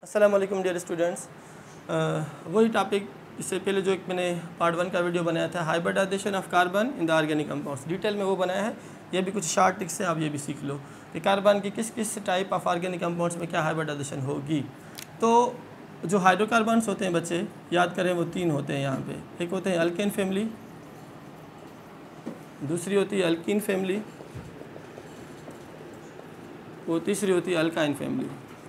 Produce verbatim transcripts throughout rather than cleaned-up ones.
अस्सलाम वालेकुम dear students. वही टॉपिक इससे पहले जो एक मैंने पार्ट वन का वीडियो बनाया था, hybridization of carbon in the organic compounds, detail में वो बनाया है। ये भी कुछ शार्ट टिक्स है, आप ये भी सीख लो कि कार्बन की किस किस टाइप ऑफ ऑर्गेनिक कंपाउंड्स में क्या हाइब्रिडाइजेशन होगी। तो जो हाइड्रोकार्बन्स होते हैं बच्चे, याद करें वो तीन होते हैं यहाँ पे। एक होते हैं अल्केन फैमिली, दूसरी होती है अल्कीन फैमिली, वो तीसरी होती है alkyne family.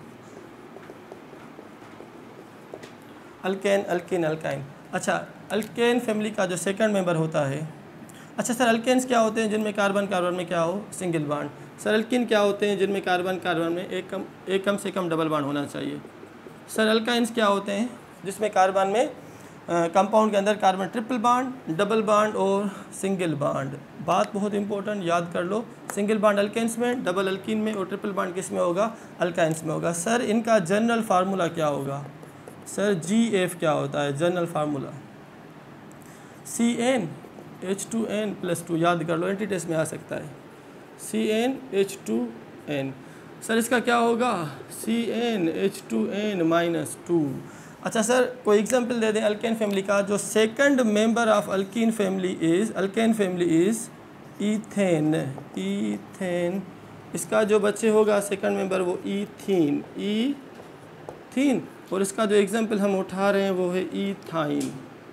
Alkane alkene alkyne. अच्छा, अल्केन फैमिली का जो सेकंड मेंबर होता है, अच्छा सर अल्केन्स क्या होते हैं जिनमें कार्बन कार्बन में क्या हो सिंगल बॉन्ड। सर अल्किन क्या होते हैं जिनमें कार्बन कार्बन में एक कम एक कम से कम डबल बॉन्ड होना चाहिए। सर अल्काइंस क्या होते हैं जिसमें कार्बन में कंपाउंड के अंदर carbon triple bond, double bond और सिंगल बॉन्ड। बात बहुत इंपॉर्टेंट, याद कर लो, सिंगल बॉन्ड अल्केन्स में, डबल अल्किन में और ट्रिपल बॉन्ड किस में होगा, अल्काइंस में होगा। सर इनका जनरल फार्मूला क्या होगा। सर जी एफ क्या होता है general formula, C N H two N plus two, याद कर लो, एंटी टेस्ट में आ सकता है, C N H two N. Sir इसका क्या होगा, C N H two N minus two. अच्छा सर कोई एग्जांपल दे दें अल्केन फैमिली का। जो second member of alkene family is alkane family is ethane, ethane. इसका जो बच्चे होगा सेकंड मेंबर वो ईथीन, ईथीन। और इसका जो एग्जांपल हम उठा रहे हैं वो है ईथाइन,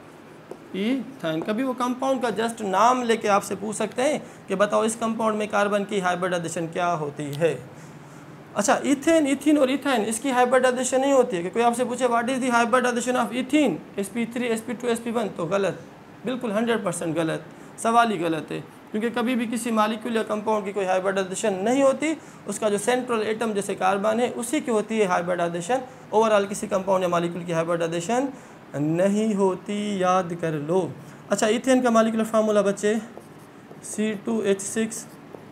ईथाइन। कभी वो कंपाउंड का जस्ट नाम लेके आपसे पूछ सकते हैं कि बताओ इस कंपाउंड में कार्बन की हाइब्रिडाइजेशन क्या होती है। अच्छा इथेन, इथीन और इथाइन, इसकी हाइब्रिडाइजेशन नहीं होती है कि कोई आपसे पूछे what is the hybridization of ethene, s p three s p two s p one, तो गलत, बिल्कुल हंड्रेड परसेंट गलत, सवाल ही गलत है। क्योंकि कभी भी किसी मालिक्यूल या कंपाउंड की कोई हाइब्रिडाइजेशन नहीं होती, उसका जो सेंट्रल एटम जैसे कार्बन है उसी की होती है हाइब्रिडाइजेशन। ओवरऑल किसी कंपाउंड या मालिक्यूल की हाइब्रिडाइजेशन नहीं होती, याद कर लो। अच्छा इथेन का मालिक्यूलर फार्मूला बच्चे सी टू एच सिक्स,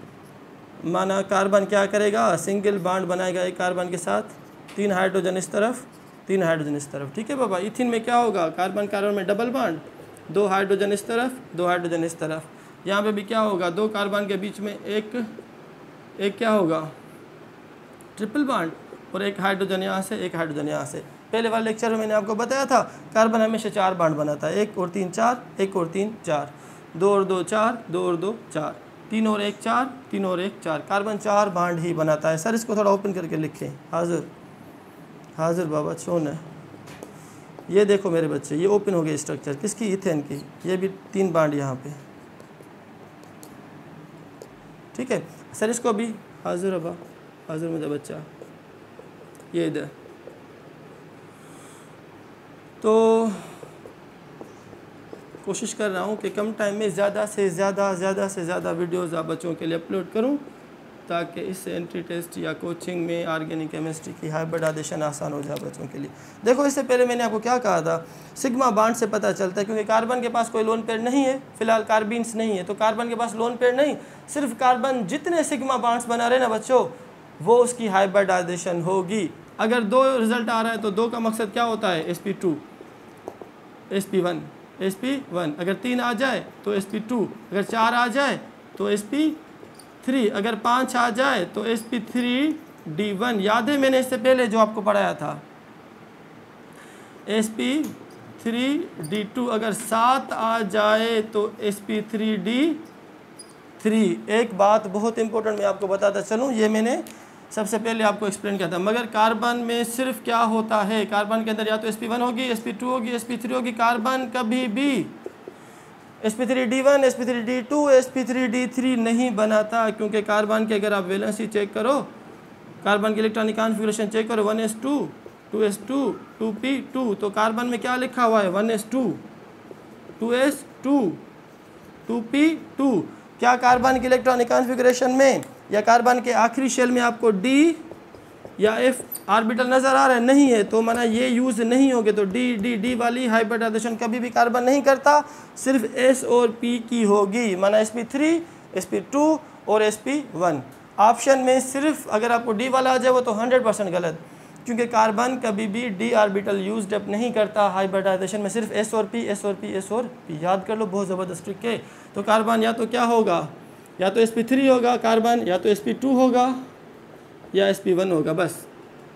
माना कार्बन क्या करेगा, सिंगल बॉन्ड बनाएगा एक कार्बन के साथ, तीन हाइड्रोजन इस तरफ, तीन हाइड्रोजन इस तरफ, ठीक है बाबा। इथिन में क्या होगा, कार्बन कार्बन में डबल बॉन्ड, दो हाइड्रोजन इस तरफ, दो हाइड्रोजन इस तरफ। यहाँ पे भी क्या होगा, दो कार्बन के बीच में एक एक क्या होगा, ट्रिपल बॉन्ड, और एक हाइड्रोजन यहाँ से, एक हाइड्रोजन यहाँ से। पहले वाले लेक्चर में मैंने आपको बताया था कार्बन हमेशा चार बॉन्ड बनाता है, एक और तीन चार, एक और तीन चार, दो और दो चार, दो और दो चार, तीन और एक चार, तीन और एक चार, कार्बन चार बॉन्ड ही बनाता है। सर इसको थोड़ा ओपन करके लिखें, हाजिर हाजिर बाबा छोन है। ये देखो मेरे बच्चे, ये ओपन हो गया स्ट्रक्चर किसकी, इथेन की, ये भी तीन बॉन्ड यहाँ पे, ठीक है। सर इसको भी हाजिर अबा, हाजिर मुझे बच्चा, ये इधर। तो कोशिश कर रहा हूँ कि कम टाइम में ज़्यादा से ज़्यादा ज़्यादा से ज़्यादा वीडियोज़ आप बच्चों के लिए अपलोड करूँ, ताकि इससे एंट्री टेस्ट या कोचिंग में ऑर्गेनिक केमिस्ट्री की हाइब्रिडाइजेशन आसान हो जाए बच्चों के लिए। देखो इससे पहले मैंने आपको क्या कहा था, सिग्मा बॉन्ड से पता चलता है, क्योंकि कार्बन के पास कोई लोन पेयर नहीं है, फिलहाल कार्बीन्स नहीं है, तो कार्बन के पास लोन पेयर नहीं, सिर्फ कार्बन जितने सिग्मा बॉन्ड्स बना रहे ना बच्चों, वो उसकी हाइब्रिडाइजेशन होगी। अगर दो रिजल्ट आ रहा है तो दो का मकसद क्या होता है, s p two s p one s p one, अगर तीन आ जाए तो एस पी टू, अगर चार आ जाए तो एस पी थ्री, अगर पाँच आ जाए तो s p three d one. याद है मैंने इससे पहले जो आपको पढ़ाया था, s p three d two, अगर सात आ जाए तो s p three d three. एक बात बहुत इंपॉर्टेंट मैं आपको बताता चलूँ, ये मैंने सबसे पहले आपको एक्सप्लेन किया था, मगर कार्बन में सिर्फ क्या होता है, कार्बन के अंदर या तो एस पी वन होगी, एस पी टू होगी, एस पी थ्री होगी। कार्बन कभी भी s p three d one, s p three d two, s p three d three नहीं बनाता, क्योंकि कार्बन के अगर आप वैलेंसी चेक करो, कार्बन की इलेक्ट्रॉनिक कॉन्फ़िगरेशन चेक करो, one s two, two s two, two p two, तो कार्बन में क्या लिखा हुआ है, one s two, two s two, two p two. क्या कार्बन की इलेक्ट्रॉनिक कॉन्फ़िगरेशन में या कार्बन के आखिरी शेल में आपको डी या एफ ऑर्बिटल नज़र आ रहा है, नहीं है, तो माना ये यूज़ नहीं होगे, तो डी डी डी वाली हाइब्रिडाइजेशन कभी भी कार्बन नहीं करता, सिर्फ एस और पी की होगी, माना s p three, s p two और एस पी वन। ऑप्शन में सिर्फ अगर आपको डी वाला आ जाए वो तो हंड्रेड परसेंट गलत, क्योंकि कार्बन कभी भी डी ऑर्बिटल यूज अप नहीं करता हाइब्रिडाइजेशन में, सिर्फ एस और पी, एस और पी, एस और पी। याद कर लो, बहुत ज़बरदस्त ट्रिक है। तो कार्बन या तो क्या होगा, या तो एस पी थ्री होगा कार्बन, या तो एस पी टू होगा, या एस पी वन होगा, बस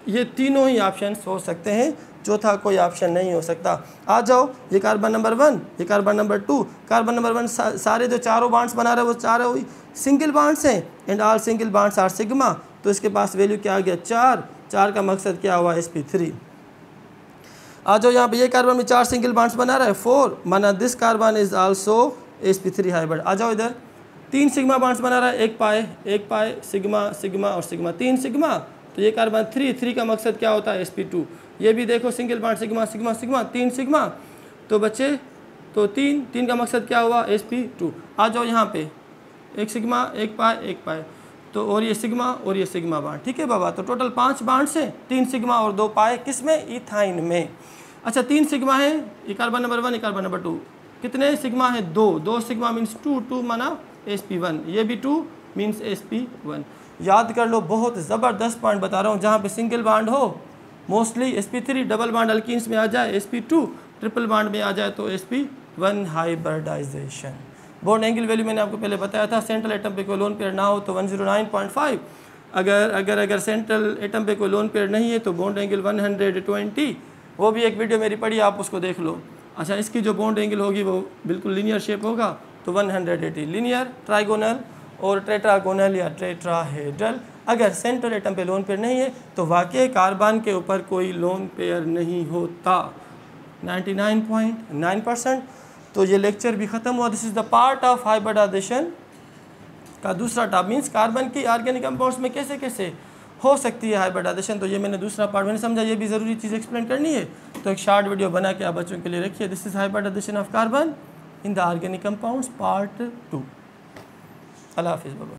ये तीनों ही ऑप्शन हो सकते हैं, चौथा कोई ऑप्शन नहीं हो सकता। आ जाओ, ये कार्बन नंबर वन, ये carbon number two, carbon number one सा, सारे जो चारों बॉन्ड्स बना रहे हैं वो चारों सिंगल बॉन्ड्स हैं and all single bonds are sigma, तो इसके पास वैल्यू क्या आ गया चार, चार का मकसद क्या हुआ एस पी थ्री। आ जाओ यहाँ पे, ये कार्बन में चार सिंगल बॉन्ड्स बना रहा है फोर, माना this carbon is also s p three hybrid. आ जाओ इधर, तीन सिग्मा बॉन्ड्स बना रहा है, एक पाए एक पाए सिग्मा सिग्मा और सिग्मा, तीन सिग्मा, तो ये कार्बन थ्री, थ्री का मकसद क्या होता है एस पी टू। ये भी देखो single bond sigma sigma sigma, तीन सिग्मा, तो बच्चे तो तीन, तीन का मकसद क्या हुआ एस पी टू। आ जाओ यहाँ पे, एक सिग्मा एक पाए एक पाए, तो और ये सिग्मा और ये सिग्मा बांड, ठीक है बाबा। तो टोटल पांच बांड से तीन सिग्मा और दो पाए, किस में, इथाइन में। अच्छा तीन सिग्मा है, ये कार्बन नंबर वन, ये कार्बन नंबर टू, कितने सिग्मा है दो, दो सिग्मा मीन्स टू, टू माना एस पी वन, ये भी two means s p one. याद कर लो, बहुत ज़बरदस्त पॉइंट बता रहा हूँ, जहाँ पे सिंगल बांड हो mostly s p three, double bond alkenes में आ जाए s p two, triple bond में आ जाए तो s p one hybridization. Bond angle value मैंने आपको पहले बताया था, सेंट्रल एटम पे कोई लोन पेयर ना हो तो one zero nine point five, अगर अगर अगर सेंट्रल एटम पे कोई लोन पेयर नहीं है तो bond angle one hundred twenty, वो भी एक वीडियो मेरी पड़ी, आप उसको देख लो। अच्छा इसकी जो बॉन्ड एंगल होगी वो बिल्कुल लीनियर शेप होगा तो one hundred eighty, linear, trigonal और टेट्रागोनल या टेट्राहेड्रल। अगर सेंट्रल एटम पे लोन पेयर नहीं है तो वाकई कार्बन के ऊपर कोई लोन पेयर नहीं होता, ninety nine point nine percent. तो ये लेक्चर भी ख़त्म हुआ। This is the part of hybridization का दूसरा टॉप, मीन्स कार्बन की ऑर्गेनिक कंपाउंड्स में कैसे कैसे हो सकती है हाइब्रिडाइजेशन। तो ये मैंने दूसरा पार्ट मैंने समझा ये भी ज़रूरी चीज़ एक्सप्लेन करनी है, तो एक शॉर्ट वीडियो बना के आप बच्चों के लिए रखिए। This is hybridization of carbon in the organic compounds part two. अल्लाह हाफिज़ बाबा।